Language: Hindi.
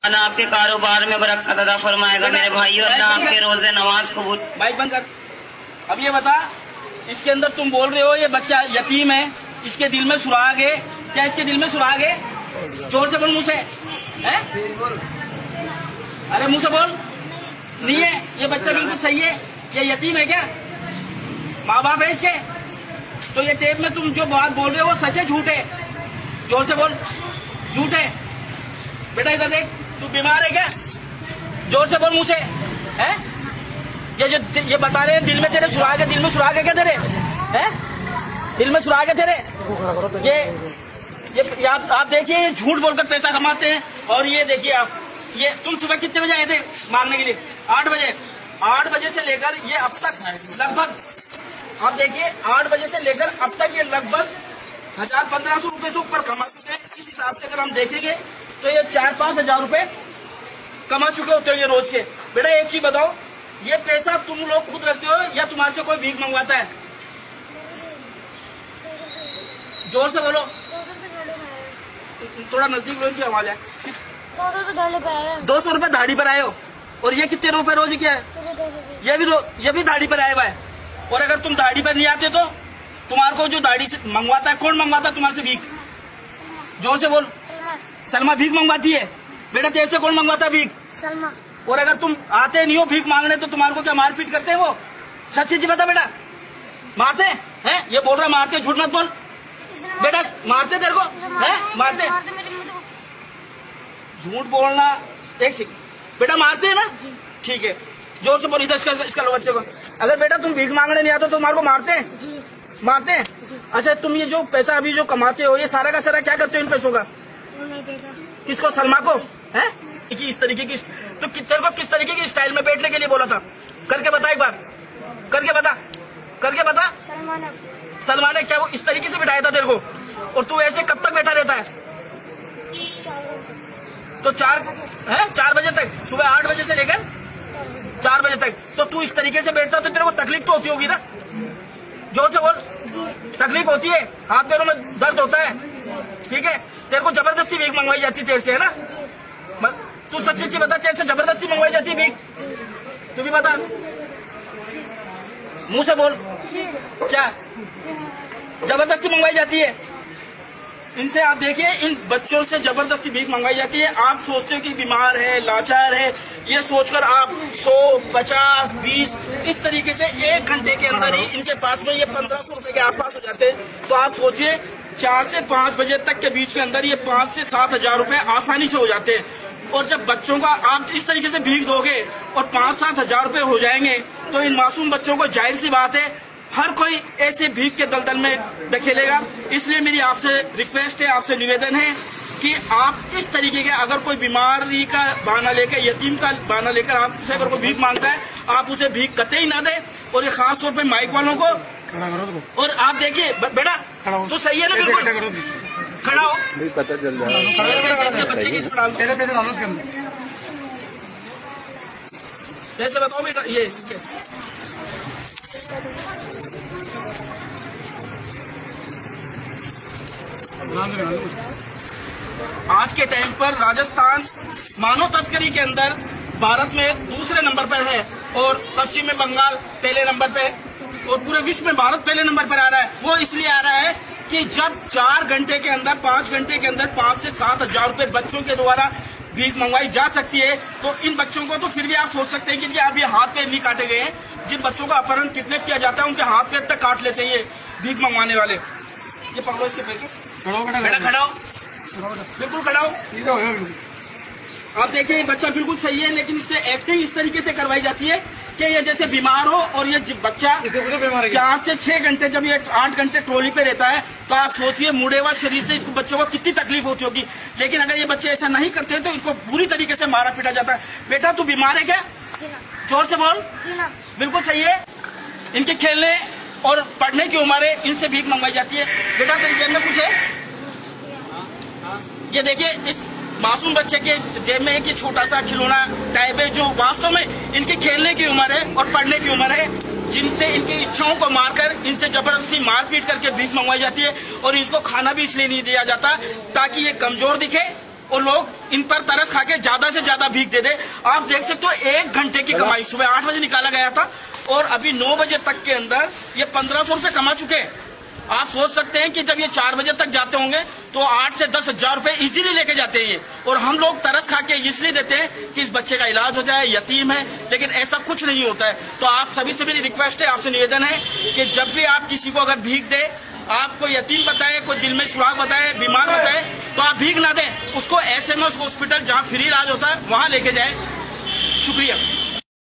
अल्लाह आपके कारोबार में बरकत अता फरमाएगा मेरे भाई, और अल्लाह आपके रोजे नमाज कबूल। बाइक बंद कर। अब ये बता, इसके अंदर तुम बोल रहे हो ये बच्चा यतीम है, इसके दिल में सुराग है क्या? इसके दिल में सुराग है? जोर से बोल, मुंह से है? अरे मुंह से बोल। नहीं है, ये बच्चा बिल्कुल सही है। ये यतीम है क्या? माँ बाप है इसके? तो ये टेप में तुम जो बात बोल रहे हो वो सच है झूठ है? जोर से बोल, झूठ है। बेटा इधर देख, तू बीमार है क्या? जोर से बोल मुंह से है? ये बता रहे हैं दिल में तेरे सुराग है। दिल में सुराग है क्या तेरे? है? दिल में सुराग है तेरे? ये आप देखिए, झूठ बोलकर पैसा कमाते हैं। और ये देखिए आप, ये तुम सुबह कितने बजे आए थे मांगने के लिए? 8 बजे। 8 बजे से लेकर ये अब तक लगभग, आप देखिए 8 बजे से लेकर अब तक ये लगभग 1000-1500 रुपए से ऊपर कमा चुके हैं। इस हिसाब से अगर हम देखेंगे तो ये 4-5 हजार रुपए कमा चुके होते हैं ये रोज के। बेटा एक चीज बताओ, ये पैसा तुम लोग खुद रखते हो या तुम्हारे से कोई भीख मंगवाता है? जोर से बोलो, थोड़ा नजदीक रोज की आवाज है। 200 रुपए दाढ़ी पर आए हो, और ये कितने रुपए रोज के है? ये भी दाढ़ी पर आए हुआ है। और अगर तुम दाढ़ी पर नहीं आते तो तुम्हारे को जो दाढ़ी से मंगवाता है, कौन मंगवाता है तुम्हारे से भीख? जोर से बोल। सलमा भीख मंगवाती है। बेटा तेरे से कौन मंगवाता है भीख? सलमा। और अगर तुम आते नहीं हो भीख मांगने तो तुम्हारे को क्या मारपीट करते हैं वो? सच सच बता बेटा, मारते हैं? ये बोल रहा मारते, झूठ मत बोल बेटा। मारते तेरे को है? मारते? झूठ बोलना। एक सेकंड बेटा, मारते है ना? ठीक है, जोर से बोल। इधर इसका लो बच्चे को। अगर बेटा तुम भीख मांगने नहीं आते तो तुम्हारे को मारते हैं? जी। मारते हैं? अच्छा, तुम ये जो पैसा अभी जो कमाते हो ये सारा का सारा क्या करते हो इन पैसों का? नहीं देता। किसको? सलमा को है? इस तरीके की तो तेरे को किस तरीके की स्टाइल में बैठने के लिए बोला था? करके बता एक बार, करके बता, करके बता। सलमा ने क्या वो इस तरीके से बिठाया था तेरे को? और तू ऐसे कब तक बैठा रहता है? तो 4 बजे तक, सुबह 8 बजे से लेकर 4 बजे तक। तो तू इस तरीके से बैठता तो तेरे को तकलीफ तो होती होगी ना? जोर से बोल। तकलीफ होती है, हाथ पैरों में दर्द होता है, ठीक है? तेरे को जबरदस्ती भीख मंगवाई जाती तेरे से, है ना? तू सच्ची सच्ची बता, तेरे से जबरदस्ती मंगवाई जाती है भीख? तू भी बता, मुंह से बोल। क्या जबरदस्ती मंगवाई जाती है? इनसे आप देखिए, इन बच्चों से जबरदस्ती भीख मंगवाई जाती है। आप सोचते हो कि बीमार है, लाचार है, ये सोचकर आप 100, 50, 20 इस तरीके से 1 घंटे के अंदर ही इनके पास में ये 1500 रुपए के आसपास हो जाते हैं। तो आप सोचिए 4 से 5 बजे तक के बीच के अंदर ये 5 से 7 हजार रुपए आसानी से हो जाते हैं। और जब बच्चों का आप इस तरीके से भीख दोगे और 5-7 हजार रुपए हो जाएंगे तो इन मासूम बच्चों को जाहिर सी बात है हर कोई ऐसे भीख के दलदल में धकेलेगा। इसलिए मेरी आपसे रिक्वेस्ट है, आपसे निवेदन है कि आप इस तरीके के, अगर कोई बीमारी का बहाना लेकर, यतीम का बहाना लेकर आपसे अगर कोई भीख मांगता है, आप उसे भीख कतई ना दे। और ये खास तौर पे माइक वालों को। और आप देखिए बेटा, तो सही है ना? बिल्कुल खड़ा हो, पता चल जाएगा बच्चे की कैसे बताओ बेटा। ये आज के टाइम पर राजस्थान मानव तस्करी के अंदर भारत में दूसरे नंबर पर है, और पश्चिम में बंगाल पहले नंबर पे, और पूरे विश्व में भारत पहले नंबर पर आ रहा है। वो इसलिए आ रहा है कि जब 4 घंटे के अंदर, 5 घंटे के अंदर 5 से 7 हजार रुपए बच्चों के द्वारा भीख मंगवाई जा सकती है, तो इन बच्चों को तो फिर भी आप सोच सकते हैं कि अभी हाथ पैर नहीं काटे गए हैं। जिन बच्चों का अपहरण किडनैप किया जाता है उनके हाथ पैर तक काट लेते हैं ये भीख मंगवाने वाले। ये पकड़ो इसके पैसे। बेटा खड़ा हो, बिल्कुल खड़ा हो। आप देखिए बच्चा बिल्कुल सही है, लेकिन इससे एक्टिंग इस तरीके से करवाई जाती है कि ये जैसे बीमार हो, और ये बच्चा 4 से 6 घंटे, जब ये 8 घंटे ट्रॉली पे रहता है, तो आप सोचिए मुड़े हुए शरीर से इस बच्चों को कितनी तकलीफ होती होगी। लेकिन अगर ये बच्चे ऐसा नहीं करते तो इनको बुरी तरीके से मारा पीटा जाता है। बेटा तू बीमार है क्या? जोर से बोल। बिल्कुल सही है। इनके खेलने और पढ़ने की उम्र है, इनसे भीख मंगवाई जाती है। बेटा तेरी जेब में कुछ है? ये देखिए, इस मासूम बच्चे के जेब में एक छोटा सा खिलौना टाइप है, जो वास्तव में इनकी खेलने की उम्र है और पढ़ने की उम्र है, जिनसे इनकी इच्छाओं को मारकर इनसे जबरदस्ती मारपीट करके भीख मंगवाई जाती है। और इसको खाना भी इसलिए नहीं दिया जाता ताकि ये कमजोर दिखे और लोग इन पर तरस खा के ज्यादा से ज्यादा भीख दे दे। आप देख सकते हो 1 घंटे की कमाई सुबह 8 बजे निकाला गया था और अभी 9 बजे तक के अंदर ये 1500 रुपये कमा चुके हैं। आप सोच सकते हैं कि जब ये 4 बजे तक जाते होंगे तो 8 से 10 हजार रुपए इजीली लेके जाते हैं ये, और हम लोग तरस खा के इसलिए देते हैं कि इस बच्चे का इलाज हो जाए, यतीम है, लेकिन ऐसा कुछ नहीं होता है। तो आप सभी से मेरी रिक्वेस्ट है, आपसे निवेदन है कि जब भी आप किसी को अगर भीख दे, आपको यतीम बताए, कोई दिल में सुराग बताए, बीमार बताए, तो आप भीख ना दें, उसको SMS हॉस्पिटल जहाँ फ्री इलाज होता है वहाँ लेके जाए। शुक्रिया।